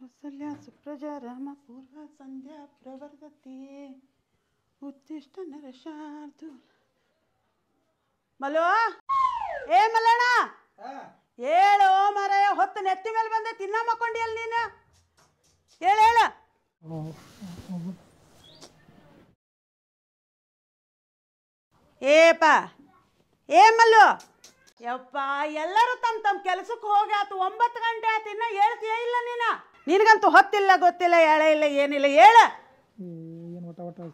ಕೌಸಲ್ಯ ಸುಪ್ರಜಾ ರಾಮ ಪೂರ್ವ ಸಂಧ್ಯಾ ಪ್ರವರ್ಧತೆ ಉತ್ತಿಷ್ಟ ನರಶಾರ್ದೂಲ. ಮಲೋ ಏ ಮಲ್ಲಣ್ಣ ಹೇಳು ಮಾರಾಯ, ಹೊತ್ತು ನೆತ್ತಿ ಮೇಲೆ ಬಂದೆ ತಿನ್ನ ಮಕ್ಕೊಂಡಿಯಲ್ಲ ನೀನು. ಹೇಳ ಏಪ ಏ ಮಲ್ಲು. ಯಪ್ಪ ಎಲ್ಲರೂ ತಮ್ಮ ಕೆಲಸಕ್ಕೆ ಹೋಗಿ ಆತು 9 ಗಂಟೆ ಆತು, ಇನ್ನ ಹೇಳ್ತೀಯ ಇಲ್ಲ ನೀನು? ನಿನಗಂತೂ ಹೊತ್ತಿಲ್ಲ ಗೊತ್ತಿಲ್ಲ, ಹೇಳ ಇಲ್ಲ ಏನಿಲ್ಲ, ಹೇಳ. ಏನು ಒಟ ಒಟ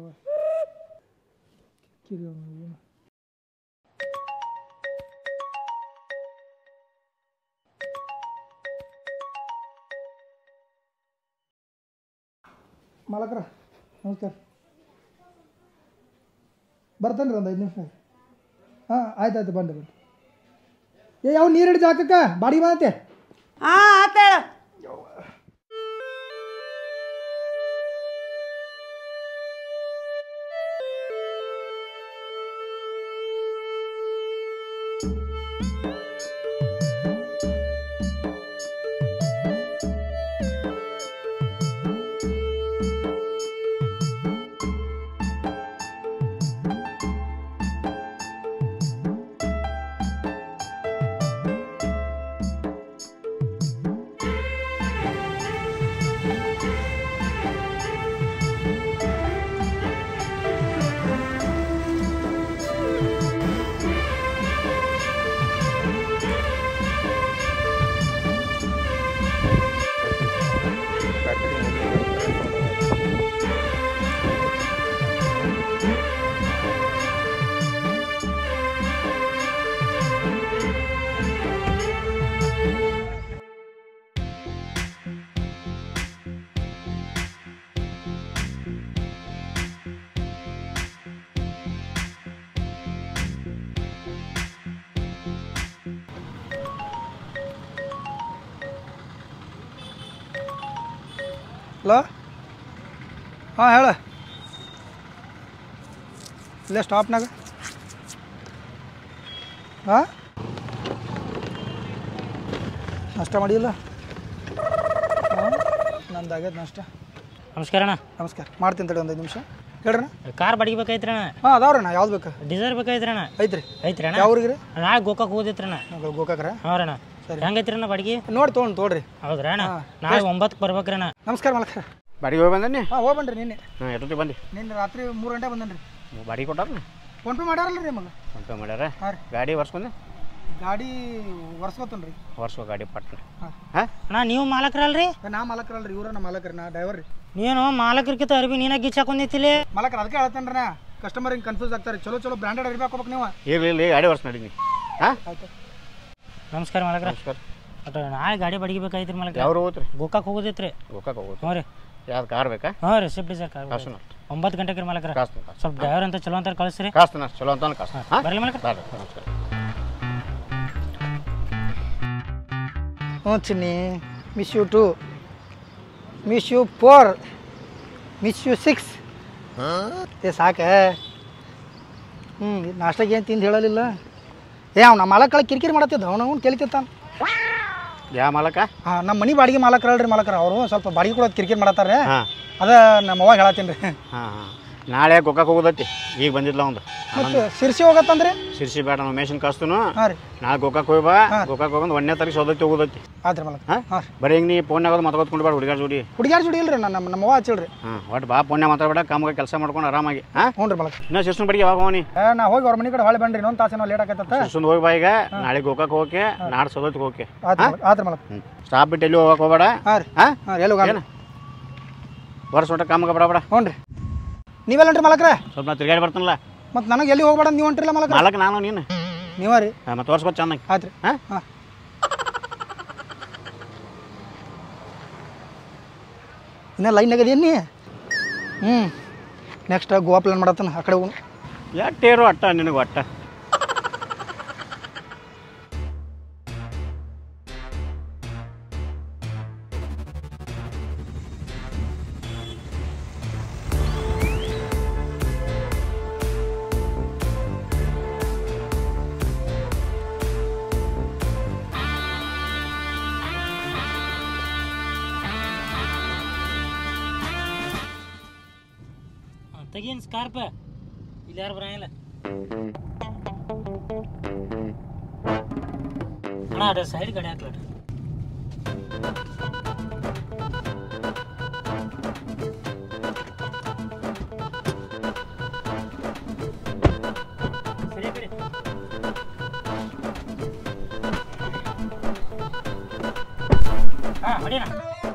ಮಾಲಕರ ನಮಸ್ಕಾರ. ಬರ್ತೇನೆ ರೀ ಒಂದು 5 ನಿಮಿಷ. ಹಾಂ ಆಯ್ತು ಬನ್ನಿ. ಯಾವ ನೀರು ಹಿಡಿದು ಹಾಕಕ್ಕ ಬಾಡಿ ಬಂದತೆ. ಹಾಂ ಆತ ಹೇಳ. ಹಲೋ ಹಾಂ ಹೇಳ. ಇಲ್ಲೇ ಸ್ಟಾಪ್ನಾಗ. ಹಾಂ ನಾಷ್ಟ ಮಾಡಿಲ್ಲ? ಹಾಂ ನಂದಾಗ್ಯದ ನಾಷ್ಟ. ನಮಸ್ಕಾರ ಅಣ್ಣ. ನಮಸ್ಕಾರ. ಮಾಡ್ತೀನಿ ತಡಿ ಒಂದು 5 ನಿಮಿಷ. ಹೇಳ್ರಣ್ಣ. ಕಾರ್ ಬಾಡಿಗೆ ಬೇಕಾಯ್ತು ಅಣ್ಣ. ಹಾಂ ಅದಾವ್ರಣ್ಣ. ಯಾವ್ದು ಬೇಕಾ? ಡೀಸೆಲ್ ಬೇಕಾಯ್ತು ಅಣ್ಣ. ಐತ್ರಿ ಅಣ್ಣ. ಯಾವ್ರಿಗೆ ರೀ? ನಾಳೆ ಗೋಕಾಕ್ ಹೋದಿತ್ತು ಅಣ್ಣ. ಗೋಕಾಕ್ರ? ಹಾಂ ಅಣ್ಣ. ಸರಿ ಹೆಂಗೈತ್ರಿ ಅಣ್ಣ ಬಾಡಿಗೆ? ನೋಡಿ ತೊಗೊಳ್ರಿ. ಹೌದ್ರಾ ಅಣ್ಣ? ನಾಳೆ 9ಕ್ಕೆ ಬರ್ಬೇಕ್ರಿ ಅಣ್ಣ. ನಮಸ್ಕಾರ ಮಾಲಕರ. ಬಾಡಿಗೆ ಹೋಗಿ ಬಂದನಿ? ಹಾಂ ಹೋಗಿ ಬನ್ರಿ. ನಿನ್ನೆ ಎಷ್ಟೊತ್ತಿಗೆ ಬಂದು? ನಿನ್ನೆ ರಾತ್ರಿ 3 ಗಂಟೆ ಬಂದನ್ರಿ. ಬಾಡಿಗೆ ಕೊಟ್ಟಾರ? ಫೋನ್ಪೇ ಮಾಡ್ಯಾರಲ್ಲ ರೀ ಮಗ? ಫೋನ್ಪೇ ಮಾಡ್ಯಾರ. ಹಾಂ ರೀ. ಗಾಡಿ ವರ್ಷಕೊಂಡೆ? ಗಾಡಿ ವರ್ಷಕೋತನ್ರಿ. ವರ್ಷೋ ಗಾಡಿ ಪಟ್ಟ. ಹಾಂ ಅಣ್ಣ ನೀವು ಮಾಲಕರಲ್ರಿ? ನಾ ಮಾಲಕರಲ್ರಿ, ಇವ್ರ ನಮ್ಮ ಮಾಲಕರಿ, ನಾ ಡ್ರೈವರ್ ರೀ. ನೀನು ಮಾಲಕರ್ಕಿಂತ ಅರ್ಬಿ ನೀನಾಗ ಗೀಚ್ ಹಾಕೊಂಡಿತ್ತಿಲಿ ಮಾಲಕರ. ಅದಕ್ಕೆ ಹೇಳ್ತೇನ್ರಿ ನಾ, ಕಸ್ಟಮರ್ ಹಿಂಗೆ ಕನ್ಫ್ಯೂಸ್ ಆಗ್ತಾರೆ. ಚಲೋ ಬ್ರ್ಯಾಂಡೆಡ್ ಅರ್ಬಿ ಹಾಕೋಬೇಕು ನೀವು. ಇರಲಿ ಗಾಡಿ ವರ್ಷ ನಡೀನಿ. ಹಾಂ ಆಯ್ತು. ನಮಸ್ಕಾರ ಮಾಲಕರ. ನಮಸ್ಕಾರ. ಒಟ್ಟು ನಾಳೆ ಗಾಡಿ ಬಾಡಿಗೆ ಬೇಕಾಯ್ತು ಮಾಲಕರ. ಯಾವ್ರು ಹೋಗ್ತ್ರಿ? ಗೋಕಾಕ್ ಹೋಗೋದಿತ್ತು ರೀ. ಗೋಕಾಕ್ ಹೋಗೋದು? ಹ್ಞೂ ರೀ. ಯಾವ್ದು ಕಾರ್ ಬೇಕಾ? ಹಾಂ ರೀ, ಸ್ವಿಫ್ಟ್ ಡಿಸೈರ್ ಕಾರ್. 9 ಗಂಟೆಗೆ ರೀ ಮಾಲಕರ. ಸ್ವಲ್ಪ ಡ್ರೈವರ್ ಅಂತ ಚಲೋ ಅಂತ ಕಳಿಸ್ರಿ. ಕಾಸ್ತಾನ ಚಲೋ ಅಂತ ಕಾಸ್ತ. ಹಾಂ ಬರಲಿ ಮಾಲಕರ. ನಮಸ್ಕಾರ. ಹ್ಞೂ Chinni. Miss you 2, miss you 4, miss you 6. ಏ ಸಾಕ. ನಾಷ್ಟಾಗ ಏನು ತಿಂದು ಹೇಳಲಿಲ್ಲ. ಅವ್ನು ನಮ್ಮ ಮಾಲಕಳ ಕಿರಿಕಿರಿ ಮಾಡತ್ತಿದ್ದ. ಅವ್ನು ಕೇಳ್ತಿತ್ತಾನ. ಯಾವ ಮಾಲಕ? ಹಾಂ ನಮ್ಮ ಮನೆ ಬಾಡಿಗೆ ಮಾಲಕರಲ್ರಿ ಮಾಲಕರ. ಅವರು ಸ್ವಲ್ಪ ಬಾಡಿಗೆ ಕೊಡೋದು ಕಿರಿಕಿರಿ ಮಾಡತ್ತಾರೆ. ಹಾಂ ಅದ ನಮ್ಮ ಅವ್ವಾಗ ಹೇಳತ್ತೀನಿ ರೀ. ಹಾಂ ಹಾಂ ನಾಳೆ ಗೋಕಾಕ್ ಹೋಗೋದೈತಿ. ಈಗ ಬಂದಿದ್ಲ ಒಂದು. ಮತ್ತು ಸಿರ್ಸಿ ಹೋಗತ್ತಂದ್ರಿ? ಸಿರ್ಸಿ ಬೇಡ, ನಾವು ಮೇಷನ್ ಕಾಸ್ತನು. ಹಾಂ ರೀ. ನಾಳೆ ಗೋಕಾಕ್ ಹೋಗಿ ಬಾ. ಗೋಕಾಕ್ ಹೋಗಂದು 1ನೇ ತಾರೀಕು ಸೌದತ್ತಿ ಹೋಗೋದೈತಿ. ಆಯ್ತು ಮಾಲಕ. ಹಾಂ ಬರೀ ಹಿಂಗೆ ನೀ ಫೋನ್ಯಾಗ ಮಾತಾಡ್ಕೊಂಡು ಬೇಡ. ಹುಡುಗಾರ್ ಜೋಡಿ ಇಲ್ರಿ. ನಮ್ಮ ಅವ್ವ ಹಚ್ಚಿಳ್ರಿ. ಹಾಂ ಒಟ್ಟು ಬಾ. ಫೋನ್ಯಾಗ ಮಾತಾಡಬೇಡ. ಕಾಮಾಗ ಕೆಲಸ ಮಾಡ್ಕೊಂಡು ಆರಾಮಾಗಿ. ಹಾಂ ಹ್ಞೂ ರೀ ಮಾಲಕ. ಇನ್ನೂ ಶಿರ್ಸನ್ ಬಡಿಗೆ ಯಾವಾಗ ಹೋಗಿ? ನಾ ಹೋಗಿ ಅವ್ರ ಮನೆ ಕಡೆ ಹೊಳೆ ಬನ್ರಿ. ಇನ್ನೊಂದು ತಾಸೇನೋ ಲೇಟ್ ಆಗತ್ತ. ಶಿರ್ಸನ್ ಹೋಗಿ ಬಾ. ಈಗ ನಾಳೆ ಗೋಕಾಕ್ ಹೋಗಕ್ಕೆ, ನಾಳೆ ಸೌದತ್ತಿಗೆ ಹೋಗಕ್ಕೆ. ಆಯ್ತು ಮಾಲಕ. ಸ್ಟಾಪ್ ಬಿಟ್ಟು ಎಲ್ಲಿ ಹೋಗಕ್ಕೆ ಹೋಗಬೇಡ. ಹಾಂ ರೀ. ಹಾಂ ಹಾಂ ಎಲ್ಲಿ ಹೋಗ? ವರ್ಷ ಒಟ್ಟ ಕಾಮಾಗ ಬರಬೇಡ. ಹ್ಞೂ ರೀ. ನೀವೆಲ್ಲನ್ರಿ ಮಾಲಕ್ರೆ? ಸ್ವಲ್ಪ ನಾ ತಿರ್ಗಾಡಿ ಬರ್ತಾನಲ್ಲ. ಮತ್ತು ನನಗೆ ಎಲ್ಲಿ ಹೋಗ್ಬೇಡ ನೀವು ಹೊಂಟ್ರಿಲ್ಲ ಮಾಲಕ? ಮಾಲಕ ನಾನು ನೀನು ನೀವ ರೀ? ಮತ್ತೆ ತೋರ್ಸ್ಕೊತ ಚೆನ್ನಾಗಿ. ಆಯ್ತು ರೀ. ಹಾಂ ಹಾಂ ಇನ್ನೂ ಲೈನ್ ಆಗದೇನು ನೀ? ನೆಕ್ಸ್ಟ್ ಗೋವಾ ಪ್ಲಾನ್ ಮಾಡತ್ತಾನ. ಆ ಕಡೆ ಹೋಗೋಣ. ಎಟ್ಟೇರು ಅಟ್ಟ ನಿನಗೆ ಒಟ್ಟ. ತೆಗೀನ್ ಸ್ಕಾರ್ಪ್ ಇಲ್ಲಿ ಯಾರು ಬರಂಗಿಲ್ಲ ಅಣ್ಣ ಅದ ಸೈಡ್ ಗಾಡಿ ಹಾಕ್ಲ ಹಾಂ ಹೊಡಿಯೋಣ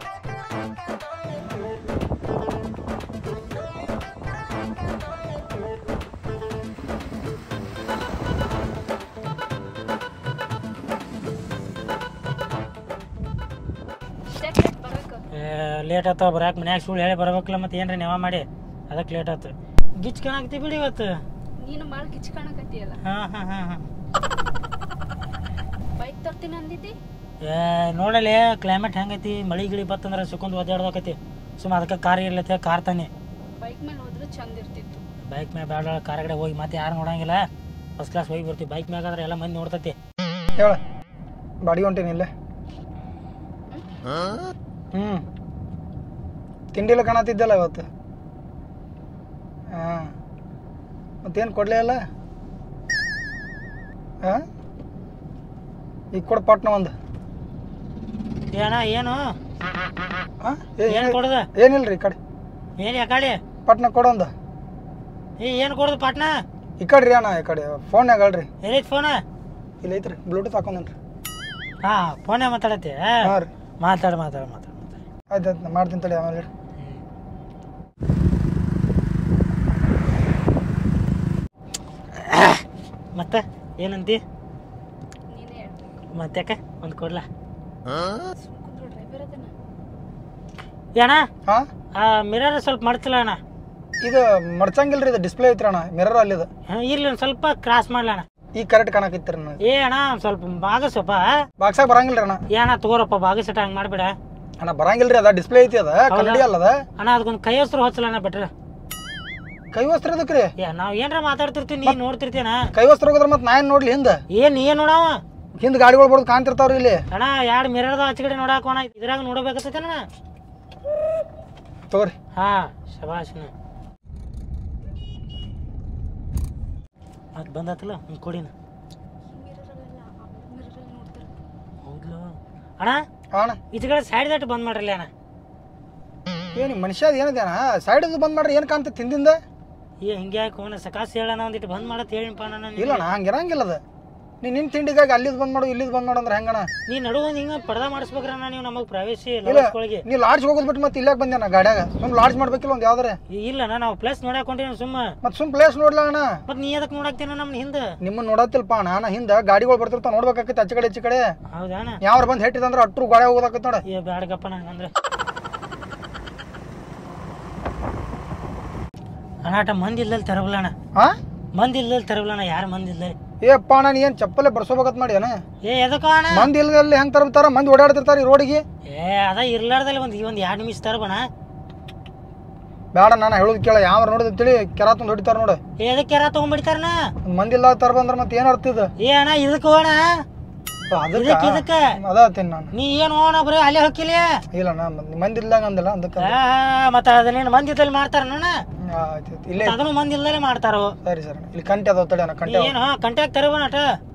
ಲೇಟ್ ಆಯ್ತಾವ ಬರಾಕ್ ಮನ್ಯಾಗ ಸುಳ್ಳು ಹೇಳಿ ಬರ್ಬೇಕಲ್ಲ ಮತ್ತೆ ಏನ್ರಿ ನೆವ ಮಾಡಿ ಅದಕ್ಕೆ ಲೇಟ್ ಆಯ್ತು ಗಿಚ್ ಕಾಣಾಕತಿ ಬಿಡಿ ಇವತ್ತು ನೀನು ಭಾಳ ಗಿಚ್ ಕಾಣಕತ್ತೀಯಲ್ಲ ಹಾಂ ಬೈಕ್ ತರ್ತೀನಿ ಅಂದಿದ್ದಿ ನೋಡಲಿ ಕ್ಲೈಮೇಟ್ ಹೆಂಗೈತಿ ಮಳಿ ಗಿಳಿ ಬತ್ತಂದ್ರೆ ಸುಕೊಂಡ್ ಒದ್ದಾಡ್ದಕತಿ ಸುಮ್ಮ ಅದಕ್ಕೆ ಕಾರ್ ಇರ್ಲತ್ತೆ ಕಾರ್ ತಾನೆ ಬೈಕ್ ಮೇಲೆ ಹೋದ್ರೆ ಚಂದ ಇರ್ತಿತ್ತು ಬೈಕ್ ಮ್ಯಾಗ ಬೇಡ ಕಾರ್ ಕಡೆ ಹೋಗಿ ಮತ್ತೆ ಯಾರು ನೋಡಂಗಿಲ್ಲ ಫಸ್ಟ್ ಕ್ಲಾಸ್ ಹೋಗಿ ಬರ್ತೀವಿ ಬೈಕ್ ಮ್ಯಾಗಾದ್ರೆ ಎಲ್ಲ ಮಂದಿ ನೋಡ್ತತಿ ಹೇಳ ಬಾಡಿ ಹೊಂಟೇನಿ ಇಲ್ಲೇ ತಿಂಡಿಲ್ಲ ಕಾಣತಿದ್ದಲ್ಲ ಇವತ್ತು ಹಾಂ ಮತ್ತೇನು ಕೊಡಲೇ ಅಲ್ಲ ಹಾಂ ಈಗ ಕೊಡ ಪಟ್ನ ಒಂದು ಏನ ಏನು ಹಾಂ ಏನು ಕೊಡದ ಏನಿಲ್ರಿ ಈ ಕಡೆ ಏನು ಯಾಕಡೆ ಪಟ್ನ ಕೊಡೊಂದು ಏನು ಕೊಡೋದು ಪಾಟ್ನ ಈ ಕಡೆ ರೀ ಅಣ್ಣ ಈ ಕಡೆ ಫೋನ್ಯಾಗ ಅಲ್ರಿ ಎಲ್ಲೈತಿ ಫೋನ ಇಲ್ಲ ಐತ್ರಿ ಬ್ಲೂಟೂತ್ ಹಾಕೊಂಡೇನ್ರಿ ಹಾಂ ಫೋನ್ಯಾಗ ಮಾತಾಡತ್ತಿ ಹಾಂ ರೀ ಮಾತಾಡು ಆಯ್ತು ಆಯ್ತು ನಾ ಮಾಡ್ತೀನಿ ತಡಿ ಆಮೇಲೆ ಮತ್ತೆ ಏನಂತಿ ನೀನೇ ಹೇಳ್ಬೇಕು ಮತ್ತೆ ಒಂದು ಕೊಡ್ಲಾ ಕುಂದ್ರು ಡ್ರೈವರ್ ಅದನ್ನ ಅಣ್ಣ ಹಾಂ ಮಿರರ್ ಸ್ವಲ್ಪ ಮಡ್ತಿಲ್ಲ ಅಣ್ಣ ಇದು ಮಡ್ಚಂಗಿಲ್ರಿ ಇದು ಡಿಸ್ಪ್ಲೇ ಐತ್ರಿ ಅಣ್ಣ ಮಿರರ್ ಅಲ್ಲಿದು ಇರ್ಲಿ ಒಂದು ಸ್ವಲ್ಪ ಕ್ರಾಸ್ ಮಾಡ್ಲ ಅಣ್ಣ ಈಗ ಕರೆಕ್ಟ್ ಕಾಣಕೈತ್ರಿ ನನಗೆ ಏ ಅಣ್ಣ ಸ್ವಲ್ಪ ಬಾಗಸಪ್ಪ ಬಾಕ್ಸಾಗ ಬರಂಗಿಲ್ರಿ ಅಣ್ಣ ಏನ ತಗೋರಪ್ಪ ಬಾಗಸಟ ಹಂಗೆ ಮಾಡ್ಬೇಡ ಅಣ್ಣ ಬರಂಗಿಲ್ರಿ ಅದ ಡಿಸ್ಪ್ಲೇ ಐತಿ ಅದ ಕನ್ನಡಿ ಅಲ್ಲದ ಅಣ್ಣ ಅದಕ್ಕೊಂದು ಕೈ ವಸ್ತ್ರ ಹೊಚ್ಚಲ ಅಣ್ಣ ಬೆಟ್ರ ಕೈ ವಸ್ತ್ರ ಅದಕ್ರಿ ನಾವ್ ಏನ್ರ ಮಾತಾಡ್ತಿರ್ತೀವಿ ನೀ ನೋಡ್ತಿರ್ತೀನ ಕೈ ವಸ್ತ್ರ ಹೋಗದ್ರ ಮತ್ತೆ ನಾ ಏನ್ ನೋಡ್ಲಿ ಹಿಂದ ಏನ್ ನೋಡವ ಹಿಂದ್ ಗಾಡಿಗಳು ಬರೋದು ಕಾಣ್ತಿರ್ತಾವ್ರಿ ಇಲ್ಲಿ ಅಣ್ಣ ಎರಡು ಮಿರರ್ದ ಆಚೆ ಕಡೆ ನೋಡಾಕೋಣ ಇದ್ರಾಗ ನೋಡಬೇಕತ್ತೇನ ತಗೋರಿ ಹಾ ಶಬಾಷ್ ಅದು ಬಂದಾತಲ್ಲ ಒಂದು ಕೊಡಿನ ಹೌದ್ಲು ಅಣ್ಣ ಅಣ್ಣ ಈಚೆ ಕಡೆ ಸೈಡ್ ದಟ್ ಬಂದ್ ಮಾಡ್ರಲ್ಲ ಅಣ್ಣ ಏನು ಮನುಷ್ಯ ಏನಿದೆ ಅಣ್ಣ ಸೈಡ್ ಬಂದ್ ಮಾಡ್ರಿ ಏನ್ ಕಾಣ್ತೈತಿ ಹಿಂದಿಂದ ಹಿಂಗೆ ಯಾಕೆ ಅವನ ಸಕಾಸಿ ಹೇಳಣ ಒಂದಿಟ್ಟು ಬಂದ್ ಮಾಡತ್ ಹೇಳಿಪ್ಪ ನಾನು ಇಲ್ಲ ಅಣ್ಣ ಹಂಗಿರಂಗಿಲ್ಲ ಅದ ನಿನ್ನ ತಿಂಡಿಗಾಗಿ ಅಲ್ಲಿದ್ ಬಂದ್ ಮಾಡು ಇಲ್ಲಿದ್ ಬಂದ್ ಮಾಡು ಅಂದ್ರೆ ಹೆಂಗಣ್ಣ ನೀ ನಡು ಹಿಂಗ ಪಡ್ದ ಮಾಡಿಸ್ಬೇಕ್ರಣ್ಣ ನೀವು ನಮಗ್ ಪ್ರವೇಶಿ ಇಲ್ಲ ನೀ ಲಾಡ್ಜ್ ಹೋಗೋದ್ ಬಿಟ್ಟು ಮತ್ತೆ ಇಲ್ಲಾಕ್ ಬಂದೆ ನಾ ಗಾಡ್ಯಾಗ ಸುಮ್ ಲಾಡ್ಜ್ ಮಾಡ್ಬೇಕಿಲ್ಲ ಒಂದ್ ಯಾವ್ದಾರೆ ಇಲ್ಲಣ್ಣ ನಾವು ಪ್ಲೇಸ್ ನೋಡಾಕೊಂಡೇನು ಸುಮ್ಮ ಮತ್ ಸುಮ್ ಪ್ಲೇಸ್ ನೋಡ್ಲಾ ಅಣ್ಣ ಮತ್ ನೀ ಅದಕ್ಕೆ ನೋಡಾಕ್ತೇನ ನಮ್ನ ಹಿಂದ ನಿಮ್ಮನ್ನ ನೋಡತ್ತಿಲ್ಪ ಅಣ್ಣ ನಾ ಹಿಂದ ಗಾಡಿಗಳು ಬರ್ತಿರ್ತಾವ ನೋಡ್ಬೇಕಾಕೈತಿ ಆಚೆ ಕಡೆ ಈಚೆ ಕಡೆ ಹೌದಣ್ಣ ಯಾವ್ರ ಬಂದ್ ಹೆಟ್ಟಿದಂದ್ರ ಅಟ್ರು ಗಾಡಿ ಹೋಗೋದಾಕೈತಿ ನೋಡ ಏ ಬ್ಯಾಡಗಪ್ಪಣ ಹಂಗಂದ್ರೆ ಅಣ್ಣಾಟ ಮಂದಿ ಇಲ್ಲಲ್ಲಿ ತರಬಲ್ಲ ಅಣ್ಣ ಹಾ ಮಂದಿ ಇಲ್ಲಲ್ಲಿ ತರಬಲ್ಲ ಯಾರು ಮಂದಿ ಇಲ್ಲ ಏಪ್ಪ ಅಣ್ಣ ನೀ ಏನ್ ಚಪ್ಪಲೆ ಬರ್ಸೋಬೇಕತ್ ಮಾಡಿ ಅಣ್ಣ ಏ ಎದಕ್ಕ ಅಣ್ಣ ಮಂದಿ ಇಲ್ಲದಲ್ಲಿ ಹೆಂಗ್ ತರ್ತಾರ ಮಂದಿ ಓಡಾಡ್ತಿರ್ತಾರ ಈ ರೋಡಿಗೆ ಏ ಅದ ಇರ್ಲಾರ್ದಲ್ಲಿ ಒಂದ್ 2 ನಿಮಿಷ ತರಬಣ ಬೇಡ ನಾನು ಹೇಳೋದು ಕೇಳ ಯಾವ ನೋಡಿದ ತಿಳಿ ಕೆರ ತಂದು ಹೊಡಿತಾರ ನೋಡ ಎದಕ್ಕೆ ಯಾರ ತಗೊಂಡ್ಬಿಡ್ತಾರಣ್ಣ ಮಂದಿ ಇಲ್ಲ ತರ ಬಂದ್ರ ಮತ್ತೆ ಏನ್ ಅರ್ತಿದ ಏ ಅಣ್ಣ ಇದಕ್ಕೆ ಹೋಣ ಇದಕ್ಕೆ ಅದಾತೀನಿ ನಾನು ನೀ ಏನು ಹೋಣ ಬರೀ ಅಲ್ಲೇ ಹೋಗಿಲ್ಲ ಇಲ್ಲ ನಾ ಮಂದಿ ಇಲ್ದಂಗ ಅಂದಿಲ್ಲ ಅದಕ್ಕೆ ಮತ್ತೆ ಅದನ್ನೇನು ಮಂದಿ ಇದ್ದಲ್ಲಿ ಮಾಡ್ತಾರಣ್ಣ ಆಯ್ತು ಇಲ್ಲೇ ಅದನ್ನು ಮಂದಿ ಇಲ್ಲದೆ ಮಾಡ್ತಾರೋ ಸರಿ ಸರಿ ಇಲ್ಲಿ ಕಂಟೆ ಅದಾವ ತಡಿ ಅಣ್ಣ ಕಂಟೆ ಏನು ಕಂಟ್ಯಾಕ್ಟ್ ತರಬಣ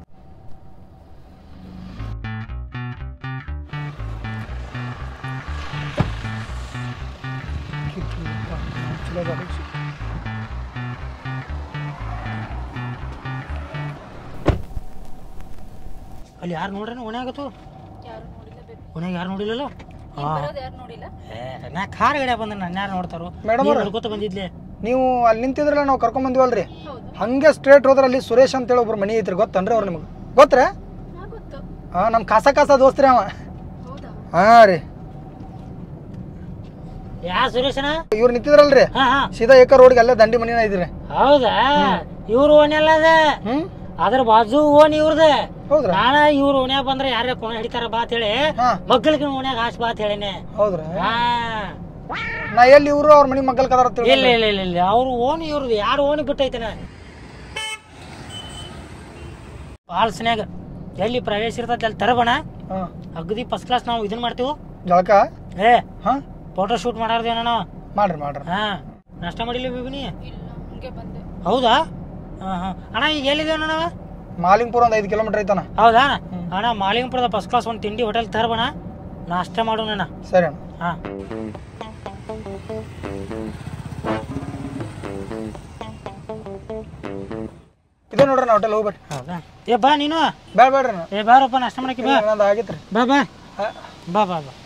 ಅಲ್ಲಿ ಯಾರು ನೋಡ್ರಿ ಓಣ್ಯಾಗತ್ತು ಯಾರು ನೋಡಿಲ್ಲ ಬೇಬಿ ಓಣ್ಯಾಗ ಯಾರು ನೋಡಿಲ್ಲಲ್ಲ ಬರೋದು ಯಾರು ನೋಡಿಲ್ಲ ನಾ ಕಾರ್ ಗಡೆ ಬಂದ ನನ್ನ ಯಾರು ನೋಡ್ತಾರೋ ಮೇಡಮ್ ನೋಡ್ಕೋತ ಬಂದಿದ್ಲೆ ನೀವು ಅಲ್ಲಿ ನಿಂತಿದ್ರಲ್ಲ ನಾವು ಕರ್ಕೊಂಡ್ ಬಂದಿವಲ್ರಿ ಹೌದು ಹಂಗೆ ಸ್ಟ್ರೇಟ್ ಹೋದ್ರ ಅಲ್ಲಿ ಸುರೇಶ್ ಅಂತ ಹೇಳಿ ಒಬ್ರು ಮನಿ ಐತ್ರಿ ಗೊತ್ತನ್ರಿ ಅವ್ರು ನಿಮ್ಗೆ ಗೊತ್ತ್ರಾ ಗೊತ್ತು ಹಾ ನಮ್ ಕಾಸ ದೋಸ್ತ್ರಿ ಅವ ಹೌದಾ ಹಾ ರೀ ಯಾ ಸುರೇಶನ ಇವ್ರು ನಿಂತಿದ್ರಲ್ರಿ ಹಾ ಹಾ ಸೀದಾ ಏಕ ರೋಡ್ಗೆ ಅಲ್ಲೇ ದಂಡಿ ಮನಿನ ಐತ್ರಿ ಹೌದಾ ಇವ್ರು ಓಣಿ ಅಲ್ಲ ಅದ ಅದ್ರ ಬಾಜು ಓಣಿ ಇವ್ರದ ಹೌದ್ರಾ ನಾನ ಇವ್ರ ಓಣ್ಯಾಗ ಬಂದ್ರ ಯಾರ ಕೋಣ ಹಿಡಿತಾರ ಬಾತ್ ಹೇಳಿ ಮಗ್ಗಲ್ಗೆ ಓಣ್ಯಾಗ ಹಾಸ್ ಬಾತ್ ಹೇಳಿನಿ ಹೌದ್ರಾ ಹಾ ನಾ ಎಲ್ಲಿ ಇವ್ರು ಅವ್ರ ಮನಿ ಮಗ್ಗಲ್ ಕದಾರ ಇಲ್ಲ ಇಲ್ಲ ಇಲ್ಲ ಇಲ್ಲ ಅವ್ರು ಓಣಿ ಇವ್ರದ್ದು ಯಾರು ಓಣಿ ಬಿಟ್ಟೈತನ ಫಾಲ್ಸ್ನ್ಯಾಗ ಎಲ್ಲಿ ಪ್ರವೇಶ ಇರ್ತೈತಿ ಅಲ್ಲಿ ತರಬಣ ಅಗದಿ ಫಸ್ಟ್ ಕ್ಲಾಸ್ ನಾವು ಇದನ್ನ ಮಾಡ್ತೀವಿ ಜಳಕ ಏ ಹಾ ಫೋಟೋ ಶೂಟ್ ಮಾಡಾರ್ದೇನ ನಾವು ಮಾಡ್ರಿ ಮಾಡ್ರಿ ಹಾ ನಾಷ್ಟ ಮಾಡಿಲ್ಲ ಬೇಬಿನಿ? ಇಲ್ಲ ಹಂಗೆ ಬಂದೆ. ಹೌದಾ? ಹಾಂ ಹಾಂ ಅಣ್ಣ ಈಗ ಎಲ್ಲಿದ್ದೇವೆ ಅಣ್ಣ? ಮಾಲಿಂಗ್ಪುರ ಒಂದು 5 ಕಿಲೋಮೀಟರ್ ಐತಣ್ಣ. ಹೌದಾ ಅಣ್ಣ? ಮಾಲಿಂಗ್ಪುರದ ಫಸ್ಟ್ ಕ್ಲಾಸ್ ಒಂದು ತಿಂಡಿ ಹೋಟೆಲ್ ತರಬಣ, ನಾಷ್ಟ ಮಾಡೋಣ. ಸರಿ ಅಣ್ಣ. ಹಾಂ ಇದೆ ನೋಡ್ರಿ ನಾ ಹೋಟೆಲ್ ಹೋಗ್ಬೇಡ್ರಿ. ಹೌದಾ? ಏ ಬಾ ನೀನು. ಬೇಡ್ರಿ ಅಣ್ಣ. ಏ ಬಾರಪ್ಪ ನಾಷ್ಟ ಮಾಡಕ್ಕೆ ಬಾ. ನಂದು ಆಗೈತ್ರಿ. ಬಾ ಬಾ ಬಾ ಬಾ ಬಾ.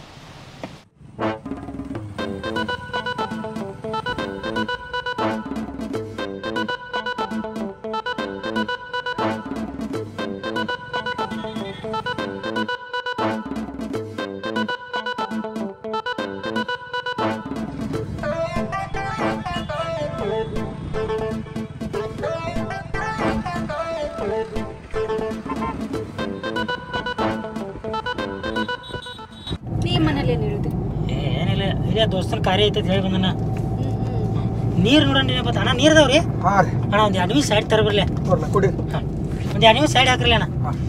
ನೀ ಮನೇಲಿ ಏನು ಹೇಳಿದೆ? ಏನಿಲ್ಲ, ಇದೇ ದೋಸ್ತನ ಕಾರ್ಯ ಐತೆ ಹೇಳಿ ಬಂದಣ್ಣ. ನೀರು ನೋಡಣ್ಣ ಏನಪ್ಪ ಅಣ್ಣ, ನೀರು ಅದಾವ್ರಿ? ಹಾಂ ರೀ. ಅಣ್ಣ ಒಂದು 2 ನಿಮಿಷ ಸೈಡ್ ತರ ಬರಲಿ. ಕುಡಿ. ಹಾಂ ಒಂದು 2 ನಿಮಿಷ ಸೈಡ್ ಹಾಕ್ರಲಿ ಅಣ್ಣ.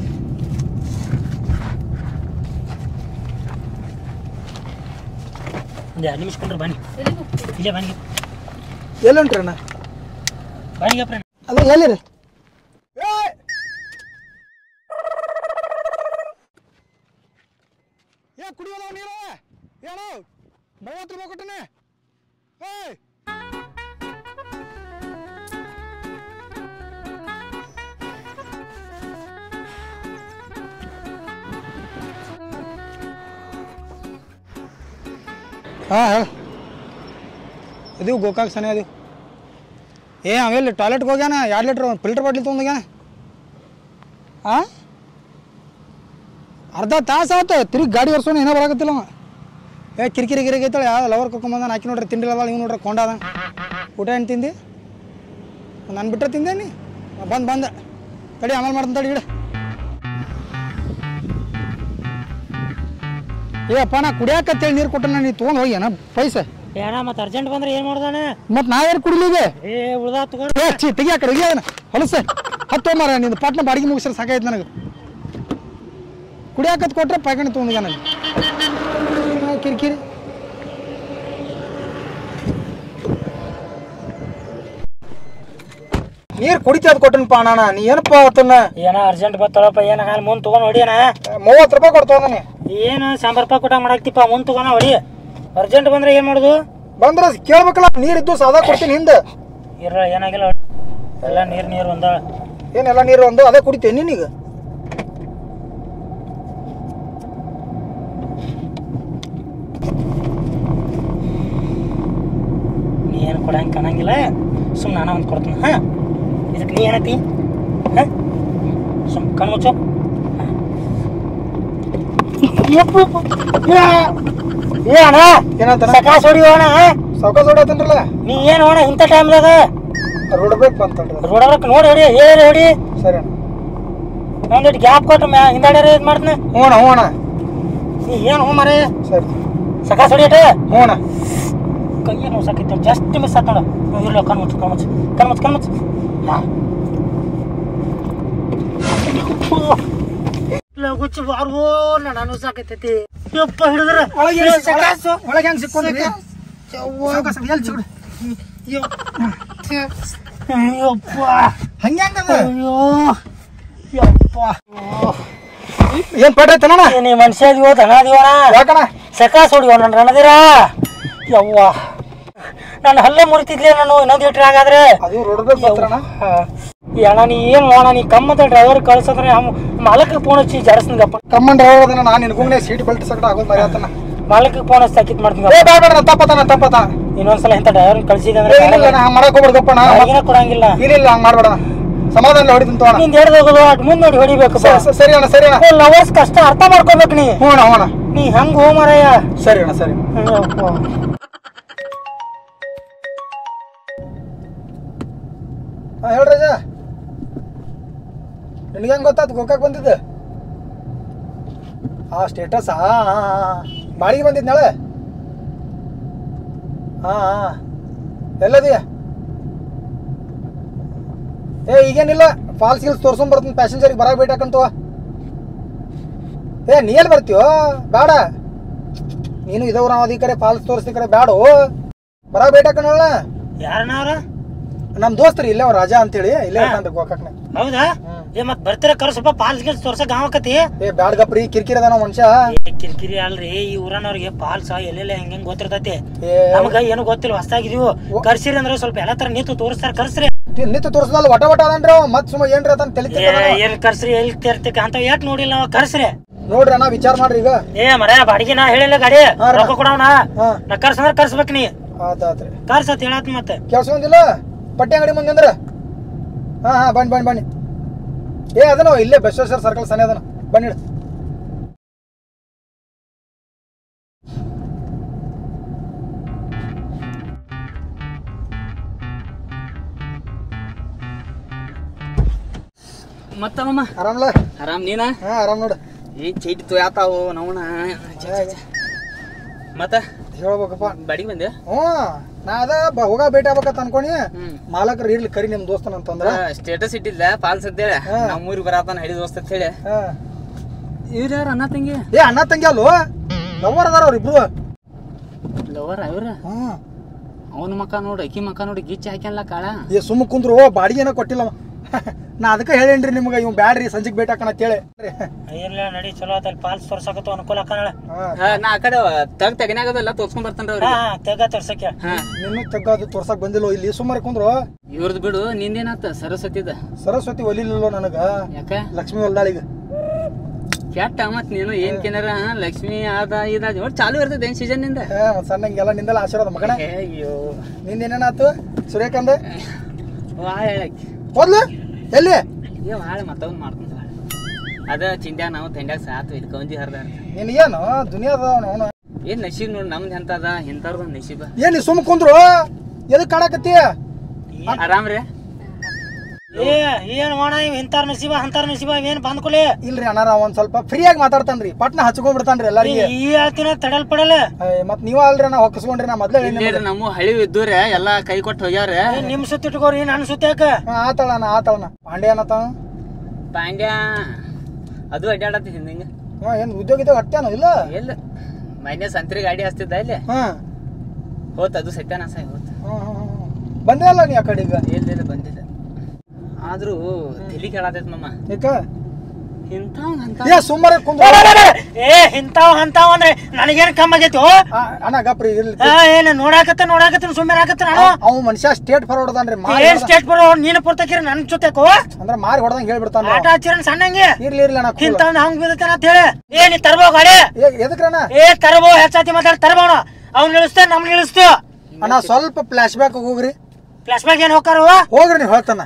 ಒಂದು 2 ನಿಮಿಷ ಕೊಂಡ್ರೆ ಬನ್ನಿ. ಎಲ್ಲಿಗೆ ಹೋಗ್ತೀವಿ? ಇಲ್ಲೇ ಬನ್ನಿ ಎಲ್ಲಿ ಹೊಂಟ್ರಿ ಅಣ್ಣ? ಬನ್ನಿಗಪ್ಪ. ಅಲ್ಲ ಎಲ್ಲಿರಿ? ಕುಡಿಯೋದ ನೀರು ಏನು 30 ರೂಪಾಯಿ ಕೊಟ್ಟನೆ. ಹಾಂ ಹೇಳ. ಇದೀವಿ ಗೋಕಾಕ್ ಸನಿ ಅದೀವಿ. ಅವೆಲ್ಲಿ ಟಾಯ್ಲೆಟ್ಗೆ ಹೋಗ್ಯಾನ 2 ಲೀಟ್ರ್ ಫಿಲ್ಟರ್ ಬಾಟ್ಲಿ ತೊಗೊಂಡೋಗ್ಯಾನ. ಹಾಂ ಅರ್ಧ ತಾಸು ಆಯ್ತು ತಿರುಗಿ ಗಾಡಿ ಒರ್ಸೋಣ ಏನೋ ಬರಾಕತ್ತಿಲ್ಲ ಅವ. ಕಿರಿಕಿರಿ ಐತಾಳೆ ಯಾವ ಲವರ್ ಕರ್ಕೊಂಬಂದಾನ. ಹಾಕಿ ನೋಡ್ರಿ ತಿಂಡಿಲ್ಲ ಇವ್ ನೋಡ್ರಿ ಕೊಂಡಾದ. ಊಟ ಏನು ತಿಂದು? ನಾನು ಬಿಟ್ಟರೆ ತಿಂದೆ ನೀ ಬಂದ ತಡಿ ಆಮೇಲೆ ಮಾಡ್ತೀನಿ ತಡಿ ಇಡ. ಅಪ್ಪ ನಾ ಕುಡಿಯಾಕತ್ತೇಳಿ ನೀರು ಕೊಟ್ಟನ ನೀ ತೊಗೊಂಡು ಹೋಗ್ಯಾನ ಪೈಸೆ. ಬೇಡ ಮತ್ತೆ ಅರ್ಜೆಂಟ್ ಬಂದ್ರೆ ಏನು ಮಾಡ್ದಾನೆ? ಮತ್ತು ನಾವೇನು ಕುಡಿಲಿಗೆ? ಉಳ್ದಾ ತಗೊಂಡು ತೆಗಿಯಾಕ ಅದನ್ನ ಹೊಲಸೆ ಹತ್ತು ಮಾರ ನಿಂದು ಪಾಟ್ನ ಬಾಡಿಗೆ ಮುಗಿಸ್ರೆ ಸಾಕಾಯ್ತು ನನಗೆ. ಕುಡಿಯಾಕತ್ ಕೊಟ್ರೆ ಪಾಯ್ಕಣಿ ತೊಗೊಂಡು ನನಗೆ ಕಿರಿಕಿರಿ. ನೀರು ಕುಡಿತದ ಕೊಟ್ಟನಪ್ಪ ಅಣ್ಣ. ನೀ ಏನಪ್ಪ ಆತನ್ನ ಏನ ಅರ್ಜೆಂಟ್ ಬತ್ತಳಪ್ಪ. ಏನ ಹಾಲು ಮುಂದೆ ತೊಗೊಂಡು ಹೊಡಿಯಣ. 30 ರೂಪಾಯಿ ಕೊಡ್ತೋದಾನೆ. ಏನು 100 ರೂಪಾಯಿ ಕೊಟ್ಟ ಮಾಡಾಕ್ತಿಪ್ಪ. ಮುಂದೆ ತೊಗೊಂಡು ಹೊಡಿ. ಅರ್ಜೆಂಟ್ ಬಂದ್ರೆ ಏನು ಮಾಡೋದು? ಬಂದ್ರೆ ಕೇಳ್ಬೇಕಲ್ಲ. ನೀರಿದ್ದು ಸಾದಾ ಕೊಡ್ತೀನಿ ಹಿಂದೆ. ಇರ ಏನಾಗಿಲ್ಲ, ಎಲ್ಲ ನೀರು ಒಂದ. ಏನೆಲ್ಲ ನೀರು ಒಂದು ಅದೇ ಕುಡಿತೇನೆ ನೀನೀಗ. ನೀ ಏನು ಕೊಡಂಗೆ ಕಾಣಂಗಿಲ್ಲ. ಸುಮ್ಮನೆ ನಾನು ಒಂದು ಕೊಡ್ತೀನಿ. ಹಾಂ ಇದಕ್ಕೆ ನೀ ಏನತಿ? ಹಾಂ ಸುಮ್ಮನೆ ಕಣ್ಣು ಮುಚ್ಚು. ಅಣ್ಣ ಏನಂತ ಸಕಾಸ್ ಹೊಡಿ ಅಣ್ಣ. ಸಾವ್ಕಾಸ ಹೊಡತನ್ರಲ್ಲ ನೀ ಏನು ಅಣ್ಣ ಇಂಥ ಟೈಮ್ದಾಗ? ರೋಡ್ ಬೇಕು ಬಂತಲ್ರಿ. ರೋಡಕ್ಕೆ ನೋಡಿ ಹೊಡಿ, ಹೇಳಿ ಹೊಡಿ. ಸರಿ ಅಣ್ಣ. ಒಂದಿಟ್ಟು ಗ್ಯಾಪ್ ಕೊಟ್ಟು ಹಿಂದಾಡ್ಯಾರ ಇದು ಮಾಡ್ತೀನಿ. ಹ್ಞೂ ಅಣ್ಣ ಹ್ಞೂ ಅಣ್ಣ. ನೀ ಏನು ಹ್ಞೂ ಮರಿ ಸರಿ ಸಕಾಸ್ ಹೊಡಿಯಟ. ಹ್ಞೂ ಅಣ್ಣ. ಕೈಯ ನೋವು ಸಾಕೈತೆ ಜಸ್ಟ್ ಮಿಸ್ ಆತ ನೋಡು. ಇರಲ್ಲ ಕಣ್ಮುಚ್ಚು ಕಣ್ಮುಚ್ಚು ಕಣ್ಮುಚ್ಚು ಕಣ್ಮುಚ್ಚು. ಹಾಂ ಲಗುಚ್ಚು ಬಾರ್ವೋ ನಾನು ಸಾಕೈತೈತಿ. ಯಪ್ಪ ಹಿಡಿದ್ರೆ ಸಕಾಸು ಒಳಗೆ ಹೆಂಗೆ ಸಿಕ್ಕೊಂಡ್ರಿ? ಯಪ್ಪ ಹಂಗೆ ಹೆಂಗದ? ಅಯ್ಯೋ ಯಪ್ಪ ಏನು ಪೇಟ ಐತಣ್ಣ? ನೀ ಮನುಷ್ಯ ಅದೀವೋ ದನ ಅದೀವಣ? ಯಾಕಣ್ಣ ಸಕಾಸ್ ಹೊಡಿವೋ ನನ್ನ ರಣದಿರ. ಯವ್ವ ನಾನು ಹಲ್ಲೆ ಮುರಿತಿದ್ಲೆ ನಾನು ಇನ್ನೊಂದು ಇಟ್ರೆ ಹಾಗಾದ್ರೆ. ಅದು ರೋಡ್ ಬೇಕು ಬರ್ತಾರಣ್ಣ. ಅಣ್ಣ ನೀ ಏನು ಮಾಡೋಣ? ನೀ ಕಮ್ಮತ್ತ ಡ್ರೈವರ್ ಕಳ್ಸಂದ್ರೆ ಮಾಲಕ್ಕೆ ಫೋನ್ ಹಚ್ಚಿ ಜಡಸ್ನಿಗಪ್ಪ. ಕಮ್ಮನ್ ಡ್ರೈವರ್ ಅದನ್ನ ನಾನು ನಿನ್ಗೂ ಸೀಟ್ ಬೆಲ್ಟ್ ಸಕಟ ಆಗೋದು ಮರಿ ಆತನ. ಮಾಲಕ್ಕೆ ಫೋನ್ ಹಚ್ಚಿ ತಾಕಿತ್ ಮಾಡ್ತೀನಿ. ಬೇಡ ತಪ್ಪತಾನ. ಇನ್ನೊಂದ್ಸಲ ಇಂಥ ಡ್ರೈವರ್ ಕಳ್ಸಿದ್ರೆ ಹಂಗೆ ಮಾಡಕ್ ಹೋಗ್ಬೇಡಪ್ಪ. ಕೊಡಂಗಿಲ್ಲ. ಇಲ್ಲ ಹಂಗೆ ಮಾಡ್ಬೇಡ. ಸಮಾಧಾನ ಹೊಡಿತೀನಿ ತೋಣ. ನಿಂದ ಹಿಡ್ದೋಗೋದು ಅಟ್ ಮುಂದೆ ನೋಡಿ ಹೊಡಿಬೇಕು. ಸರಿ ಅಣ್ಣ ಸರಿ ಅಣ್ಣ. ಲವರ್ಸ್ ಕಷ್ಟ ಅರ್ಥ ಮಾಡ್ಕೋಬೇಕು ನೀ. ಹ್ಞೂ ಅಣ್ಣ ನೀ ಹಂಗ ಹೋ ಮಾರಾಯ. ಸರಿ ಅಣ್ಣ ಸರಿ. ಹಾಂ ಹೇಳ್ರಿ ರಾಜ. ನಿನಗೆ ಹೆಂಗೆ ಗೊತ್ತಾಯ್ತು ಗೋಕಾಕ್ ಬಂದಿದ್ದೆ? ಸ್ಟೇಟಸ್ ಬಾಡಿಗೆ ಬಂದಿದ್ ನಾಳೆ. ಎಲ್ಲದೀಯ? ಈಗೇನಿಲ್ಲ, ಫಾಲ್ಸ್ ಗಿಲ್ಸ್ ತೋರ್ಸ್ಕೊಂಡ್ ಬರ್ತೀನಿ. ಪ್ಯಾಸೆಂಜರ್ಗೆ ಬರಾಕ್ ಬೇಟಾಕಂತವ. ನೀ ಎಲ್ಲಿ ಬರ್ತೀವೋ? ಬೇಡ ನೀನು ಇದವ್ರು ನಾವು ಅದ ಈ ಕಡೆ ಫಾಲ್ಸ್ ತೋರಿಸ್ತಿ ಕಡೆ ಬೇಡ. ಬರ ಬೇಟಕನಲ್ಲ ಯಾರಣ್ಣ ಅವ್ರ? ನಮ್ ದೋಸ್ತ್ರಿ ಇಲ್ಲೇ ಅವ್ರ ರಾಜಾ ಅಂತೇಳಿ ಇಲ್ಲೇ ಇರ್ತಾನ್ರಿ ಗೋಕಾಕ್ನಾಗ. ಹೌದಾ? ಏ ಮತ್ ಬರ್ತೀರ ಕರ್ಸಪ್ಪ ಪಾಲ್ಸ್ ಗಿಲ್ಸ್ ತೋರ್ಸಕ್ ಗಾವಕತಿ. ಏ ಬ್ಯಾಡ್ಗಪ್ರಿ ಕಿರಿಕಿರಿ ಅದಾನ ಮನುಷ್ಯ. ಕಿರಿಕಿರಿ ಅಲ್ರಿ, ಈ ಊರನವ್ರಿಗೆ ಪಾಲ್ಸ ಎಲ್ಲೆಲ್ಲ ಹೆಂಗ್ ಗೊತ್ತಿರ್ತೈತಿ. ನಮಗ ಏನು ಗೊತ್ತಿಲ್ಲ, ಹೊಸ್ತಾಗಿದೀವು. ಕರ್ಸಿರಿ ಅಂದ್ರೆ ಸ್ವಲ್ಪ ಎಲ್ಲಾ ತರ ನಿಂತು ತೋರಿಸ್ತಾರ, ಕರ್ಸ್ರಿ. ನಿಂತು ತೋರ್ಸದಲ್ಲ ವಟ ವಟ ಅದನ್ರಿ ಮತ್ ಸುಮ್ಮ ಏನ್ರಿ ಅದನ್ನ ತಲೆ ಎಲ್ಲಿ ಕರ್ಸ್ರಿ ಎಲ್ಲಿ ತೆರ್ತಿಕ ಅಂತ ಯಾಕೆ ನೋಡಿಲ್ಲ ನಾವ್, ಕರ್ಸ್ರಿ. ನೋಡ್ರಿ ಅಣ್ಣ ವಿಚಾರ ಮಾಡ್ರಿ ಈಗ. ಏ ಮರ ಬಾಡಿಗೆ ನಾ ಹೇಳಿಲ್ಲ ಗಾಡಿ ರೊಕ್ಕ ಕೊಡವನ, ನಾ ಕರ್ಸಂದ್ರ ಕರ್ಸ್ಬೇಕ್ ನೀ. ಆತಾತ್ರಿ ಕರ್ಸತ್ ಹೇಳತ್ ಮತ್ತೆ ಕೆಲ್ಸವಂದಿಲ್ಲ ಪಟ್ಟಿ ಅಂಗಡಿ ಮುಂದೆ ಅಂದ್ರ. ಹಾ ಬನ್ನಿ ಏ ಅದನ ಇಲ್ಲೇ ಬಸವೇಶ್ವರ ಸರ್ಕಲ್ ಸನಿ ಅದನ ಬನ್ನಿ. ಮತ್ತಮ್ಮ ಆರಾಮಲ್ಲ? ಆರಾಮ್ ನೀನ? ಹಾ ಆರಾಮ್ ನೋಡು. ಏ ಚೈಟಿ ತೊಯಾತಾವು ನವನ. ಮತ್ತ ಹೇಳ್ಬೇಕಪ್ಪ ಬಾಡಿಗೆ ಬಂದೆ. ನಾ ಅದ ಹೋಗ ಭೇಟಿ ಆಗ್ಬೇಕಂತ ಅನ್ಕೊನಿ. ಮಾಲಕರು ಇರ್ಲಿ ಕರಿ ನಿಮ್ ದೋಸ್ತನ ಅಂತಂದ್ರ ಸ್ಟೇಟಸ್ ಇಟ್ಟಿಲ್ಲ ಪಾಲ್ಸ್ ಅಂತೇಳಿ ನಮ್ಮೂರಿಗೆ ಬರತಾನ ಹಳಿ ದೋಸ್ತ ಅಂತ ಹೇಳಿ. ಇವ್ರ ಯಾರು ಅಣ್ಣ ತಂಗಿ? ಏ ಅಣ್ಣ ತಂಗಿ ಅಲ್ಲೋ, ಲವರ್ ಅದಾರ ಅವ್ರಿಬ್ರು. ಲವರ್ ಇವ್ರ? ಅವನ ಮಕ್ಕ ನೋಡಿ ಅಕ್ಕಿ ಮಕ್ಕ ನೋಡಿ ಗಿಚ್ಚಿ ಹಾಕ್ಯಲ್ಲ ಕಾಳ. ಏ ಸುಮ್ಮ ಕುಂದ್ರು ಬಾಡಿಗೆ ಏನೋ ಕೊಟ್ಟಿಲ್ಲ. ನಾ ಅದಕ್ಕೆ ಹೇಳೇನ್ರಿ ನಿಮ್ಗ ಇವ್ ಬ್ಯಾಡ್ರಿ ಸಂಜೆಗ್ ಭೇಟಿ ಹಾಕಣ ಅಂತೇಳಿ. ಇಲ್ಲ ನಡಿ ಚಲೋ ಆತ, ಪಾಲ್ಸ್ ತೋರ್ಸಕತ್ತು ಅನುಕೂಲ ಹಾಕಣ. ನಾ ಆ ಕಡೆ ತೆಗನಾಗದೆಲ್ಲ ತೋರ್ಸ್ಕೊಂಡ್ ಬರ್ತಾನ್ರಿ ಅವ್ರಿಗೆ. ತೆಗ ತೋರ್ಸಕ್ಕೆ ನಿನ್ನೂ ತೆಗ್ಗಾದು ತೋರ್ಸಕ್ ಬಂದಿಲ್ಲ. ಇಲ್ಲಿ ಸುಮಾರು ಕುಂದ್ರು. ಇವ್ರದ್ ಬಿಡು, ನಿಂದೇನಾತ ಸರಸ್ವತಿದ? ಸರಸ್ವತಿ ಒಲಿಲಿಲ್ಲ ನನಗ. ಯಾಕ? ಲಕ್ಷ್ಮಿ ಹೊಲ್ದಾಳಿಗ ಕೆಟ್ಟ ಮತ್ ನೀನು ಏನ್ ಕೇನಾರ ಲಕ್ಷ್ಮಿ ಅದ ಇದ ಚಾಲು ಇರ್ತದ ಏನ್ ಸೀಸನ್ ನಿಂದ? ಸಣ್ಣಂಗೆಲ್ಲ ನಿಂದೆಲ್ಲ ಆಶೀರ್ವಾದ ಮಗನ. ಅಯ್ಯೋ ನಿಂದೇನೇನಾತು ಸುರೇಖಂದ? ಹೇಳಕ್ಕೆ ಹೋದ್ಲು ಎಲ್ಲಿ? ಏ ಹಾಳೆ ಮತ್ತವ್ ಮಾಡ್ಕೊಂಡ್ ಅದ ಚಿಂದ್ಯಾಗ ನಾವು ತಂಡ್ಯಾಗ ಸಾತು ಇದು ಕೌಂದಿ ಹರ್ದ. ನಿನಗೇನು ದುನಿಯಾದ ಅವನು ಏನ್ ನಶೀಬ್ ನೋಡ್ ನಮ್ದು ಎಂತ ಅದ ಇಂಥವ್ರದ ನಶೀಬ. ಏನ್ ನೀ ಸುಮ್ಮ ಕುಂದ್ರು ಎದಕ್ ಕಾಡಕತ್ತಿ? ಆರಾಮ್ರಿ? ಏನ್ ಮಾಡೋಣ ಇಂತಾರ ನಸೀಬ ಅಂತಾರ ನಸೀಬ ಏನ್ ಬಂದ್ಕೊಲಿ. ಇಲ್ರಿ ಅಣ್ಣಾರ ಒಂದ್ ಸ್ವಲ್ಪ ಫ್ರೀಯಾಗಿ ಮಾತಾಡ್ತಾನ್ರಿ, ಪಟ್ನ ಹಚ್ಕೊಂಡ್ಬಿಡ್ತಾನ್ರಿ ಎಲ್ಲಾರಿಗೆ. ಈ ಹೇಳ್ತೀನ ತಡಲ್ ಪಡಲ್ಲ. ಮತ್ ನೀವ ಅಲ್ರಿ ನಾ ಹೊಕ್ಕಸ್ಕೊಂಡ್ರಿ. ನಾ ಮೊದ್ಲೇ ನಮ್ಮ ಹಳಿ ಇದ್ದೂರ ಎಲ್ಲಾ ಕೈ ಕೊಟ್ಟು ಹೋಗ್ಯಾರ. ನಿಮ್ ಸುತ್ತ ಇಟ್ಕೋರಿ ನನ್ ಸುತ್ತಾಕ. ಆತಳನ ಪಾಂಡ್ಯ ಅನ್ನತ ಪಾಂಡ್ಯ ಅದು ಅಡ್ಡಾಡತ್ತ ಹಿಂದಿಂಗ. ಏನ್ ಉದ್ಯೋಗ ಅಟ್ಟೇನು ಇಲ್ಲ? ಇಲ್ಲ ಮೈನೆ ಸಂತ್ರಿ ಗಾಡಿ ಹಚ್ತಿದ್ದ ಇಲ್ಲಿ ಹೋತ್, ಅದು ಸತ್ಯಾನಾಶ ಹೋತ್. ಬಂದೇ ಅಲ್ಲ ನೀ ಆ ಕಡೆ ಈಗ? ಇಲ್ಲ ಬಂದಿಲ್ಲ, ಆದ್ರೂ ತಲಿ ಕೇಳತೈತ್ ಮಮ್ಮ. ಯಾಕ? ಸುಮ್ಮನೆ ಇಂತಾವ್ ಅಂತಾವ್ ಅಂದ್ರೆ ನನಗೇನ್ ಕಮ್ಮ ಆಗೈತಿ ಅಣ್ಣ ಗಪ್ರಿ ಇರ್ಲಿ. ಏನ್ ನೋಡಾಕತ್ತ ಸುಮ್ಮನೆ ಆಕತ್ತ. ಅವ್ ಮನುಷ್ಯ ಸ್ಟೇಟ್ ಫಾರ್ವರ್ಡ್ ಅದಾನ್ರಿ. ಏನ್ ಸ್ಟೇಟ್ ಫಾರ್ವರ್ಡ್? ನೀನು ಪುರ್ತಕಿರ ನನ್ ಜೊತೆಕೋ ಅಂದ್ರ ಮಾರಿ ಹೊಡೆದಂಗ ಹೇಳ್ಬಿಡ್ತಾನ. ಆಟ ಹಚ್ಚಿರನ್ ಸಣ್ಣಂಗೆ ಇರ್ಲಿ ಅಣ್ಣ ಇಂತಾವ್ ಹಂಗ್ ಬಿದ್ದತನ ಅಂತ ಹೇಳಿ. ನೀ ತರ್ಬೋ ಗಾಡಿ? ಎದಕ್ರಣ್ಣ? ತರ್ಬೋ ಹೆಚ್ಚಾತಿ ಮಾತಾಡಿ ತರ್ಬೋಣ. ಅವ್ನ್ ಇಳಿಸ್ತ ನಮ್ನ ಇಳಿಸ್ತು. ಅಣ್ಣ ಸ್ವಲ್ಪ ಫ್ಲಾಶ್ ಬ್ಯಾಕ್ ಹೋಗ್ರಿ. ಫ್ಲಾಶ್ ಬ್ಯಾಕ್ ಏನ್ ಹೋಗ್ತಾರ? ಹೋಗ್ರಿ ನೀವ್ ಹೇಳ್ತಾನ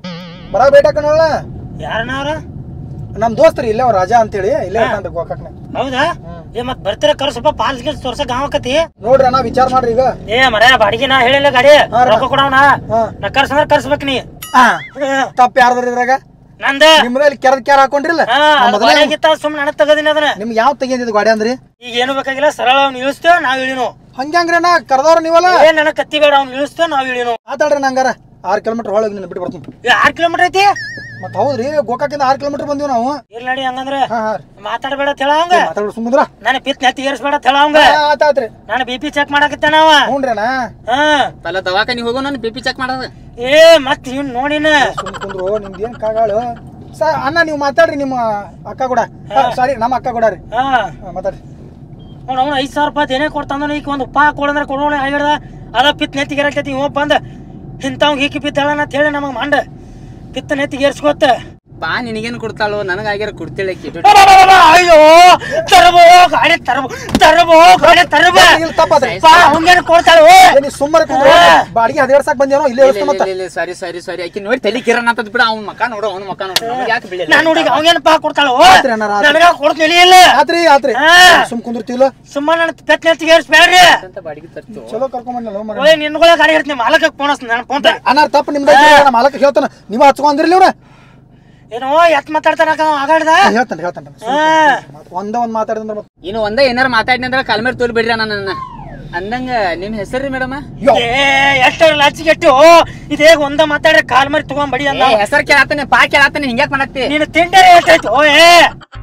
ಬರ ಬೇಟಕನಲ್ಲ. ಯಾರಣ್ಣ ಅವ್ರ? ನಮ್ ದೋಸ್ತ್ರಿ ಇಲ್ಲೇ ಅವ್ರ ರಾಜಾ ಅಂತೇಳಿ ಇಲ್ಲೇ ಇರ್ತಾನ್ರಿ ಗೋಕಾಕ್ನಾಗ. ಹೌದಾ? ಏ ಮತ್ ಬರ್ತೀರ ಕರ್ಸಪ್ಪ ಪಾಲ್ಸ್ ಗಿಲ್ಸ್ ತೋರ್ಸಕ್ ಗಾವಕತಿ. ನೋಡ್ರಿ ಅಣ್ಣ ವಿಚಾರ ಮಾಡ್ರಿ ಈಗ. ಏ ಮರ ಬಾಡಿಗೆ ನಾ ಹೇಳಿಲ್ಲ ಗಾಡಿ ರೊಕ್ಕ ಕೊಡವನ, ನಾ ಕರ್ಸಂದ್ರ ಕರ್ಸ್ಬೇಕ್ ನೀ. ತಪ್ಪ ಯಾರ್ದ್ರ ಇದ್ರಾಗ? ನಂದ. ನಿಮ್ದಲ್ಲಿ ಕೆರ ಹಾಕೊಂಡ್ರಿಲ್ಲ? ಸುಮ್ನೆ ನನಗ್ ತಗದಿನ ಅದನ್ನ. ನಿಮ್ಗೆ ಯಾವ ತೆಗಿಯಂದಿದ್ ಗಾಡಿ ಅಂದ್ರಿ? ಈಗ ಏನು ಬೇಕಾಗಿಲ್ಲ, ಸರಳ ಅವ್ನ ಇಳಿಸ್ತೇವ ನಾವ್ ಇಳಿನು. ಹಂಗ್ರಿ ಅಣ್ಣ ಕರ್ದವ್ರ ನೀವಲ್ಲ? ಏನ್ ನನಗ್ ಕತ್ತಿ ಬೇಡ, ಅವ್ನ ಇಳಿಸ್ತೇವ ನಾವ್ ಇಳಿನು. ಆತಾಡ್ರಿ ನಂಗಾರ 6 ಕಿಲೋಮೀಟರ್ ಒಳಗೆ ನಿನ್ನ ಬಿಟ್ಟು ಬರ್ತೀನಿ. 6 ಕಿಲೋಮೀಟರ್ ಐತಿ? ಮತ್ ಹೌದ್ರಿ, ಗೋಕಾಕಿಂದ 6 ಕಿಲೋಮೀಟರ್ ಬಂದಿವ್ ನಾವು. ಇಲ್ಲ ನಡಿ ಹಂಗಂದ್ರೆ ಮಾತಾಡ್ಬೇಡ ಹೇಳ ಅವಂಗ. ಮಾತಾಡ್ಬಿಡ ಸುಮ್ಮದ್ರ. ನಾನು ಪಿತ್ ನೆತ್ತಿ ಏರ್ಸ್ಬೇಡ ಹೇಳ ಅವಂಗ. ಆತಾತ್ರಿ. ನಾನು BP ಚೆಕ್ ಮಾಡಕತ್ತೇನ ಅವ. ಹ್ಞೂನ್ರಿ ಅಣ್ಣ. ತಲ ದವಾಖಾನಿ ಹೋಗೋ ನಾನು BP ಚೆಕ್ ಮಾಡೋದು. ಮತ್ ಇವ್ನ್ ನೋಡಿನ ಸುಮ್ ಕುಂದ್ರು. ನಿಮ್ದು ಏನ್ ಕಾಗಾಳು ಅಣ್ಣ? ನೀವು ಮಾತಾಡ್ರಿ ನಿಮ್ಮ ಅಕ್ಕ ಕೂಡ. ಸಾರಿ ನಮ್ಮ ಅಕ್ಕ ಕೂಡ ರೀ. ಮಾತಾಡ್ರಿ. ಅವ್ನು 5,000 ರೂಪಾಯಿ ಏನೇ ಕೊಡ್ತಾನ. ಈಗ ಒಂದು ಉಪ್ಪ ಕೊಡಂದ್ರೆ ಕೊಡೋಣ ಹೇಳ್ದ. ಅದ ಪಿತ್ ನೆತ್ತಿಗೆ ಏರಕೈತಿ. ಇವ ಬಂದ ಇಂಥವ್ ಹೀಕಿ ಪಿತ್ ಹೇಳ ಅಂತ ಹೇಳಿ ನಮಗ್ ಮಂಡ ಪಿತ್ತ ನೆತ್ತಿಗೆ ಏರ್ಸ್ಕೊತ. ಬಾ ನಿನಗೇನು ಕೊಡ್ತಾಳೋ ನನಗಾಗ್ಯಾರ ಕೊಡ್ತೇಳೆ. ಅಯ್ಯೋ ತರಬೋ ಗಾಡಿ ತರಬೋ ಗಾಡಿ ತರಬೋ ಹಂಗೇನು ಕೊಡ್ತಾಳು. ಸುಮ್ಮನೆ ಬಾಡಿಗೆ ಹದಿಗಡ್ಸಕ್ ಬಂದೇನೋ ಇಲ್ಲೇ. ಸಾರಿ ಆಕಿ ನೋಡಿ ತಲೆ ಕಿರಣ ಅಂತ ಬಿಡ. ಅವ್ನ ಮಕ್ಕ ನೋಡು, ಅವ್ನ ಮಕ್ಕ ನೋಡು. ನಮಗೆ ಯಾಕೆ ಬಿಡ? ನಾನು ನೋಡಿ ಅವಂಗೇನು ಪಾ ಕೊಡ್ತಾಳು. ನನಗ ಕೊಡ್ತೀನಿ ಇಲ್ಲ. ಆತ್ರಿ ಸುಮ್ ಕುಂದಿರ್ತಿಲ್ಲ. ಸುಮ್ಮನೆ ನನ್ನ ಪೆತ್ ನೆತ್ತಿಗೆ ಏರ್ಸ್ಬೇಡ್ರಿ. ಬಾಡಿಗೆ ತರ್ತು ಚಲೋ ಕರ್ಕೊಂಡ್ ನಿನ್ಗಳ ಗಾಡಿ ಹೇಳ್ತೀನಿ. ಮಾಲಕ ಫೋನ್ ನಾನು ಫೋನ್ ಅನಾರ ತಪ್ಪ ನಿಮ್ದ ಮಾಲಕ ಹೇಳ್ತಾನ. ನೀವ್ ಹಚ್ಕೊಂಡ್ರಿ ಇವ್ರ ಏನೋ ಎತ್ ಮಾತಾಡ್ತಾನ ಆಗಾಡ್ದ. ಹೇಳ್ತಾನೆ ಒಂದ ಒಂದ್ ಮಾತಾಡಿದ್ರ ಇನ್ನು ಒಂದ ಏನಾರ ಮಾತಾಡಿನ ಅಂದ್ರೆ ಕಾಲ್ ಮೇಲೆ ತೋಲ್ ಬಿಡ್ರಿ ನನ್ನ ಅಂದಂಗ. ನಿಮ್ ಹೆಸರು ಮೇಡಮ್? ಎಷ್ಟು ಲಚ್ಚಿಗೆಟ್ಟು ಇದೇ ಒಂದ ಮಾತಾಡ್ರೆ ಕಾಲ್ ಮರಿ ತಗೊಂಡ್ ಬಡಿ ಅಂದ. ಹೆಸರು ಕೇಳಾತಾನೆ ಪಾ ಕೇಳಾತಾನೆ ಹಿಂಗ್ಯಾಕ್ ಮಾಡತ್ತಿ? ನೀನು ತಿಂಡಿ ಎಷ್ಟಾಯ್ತು?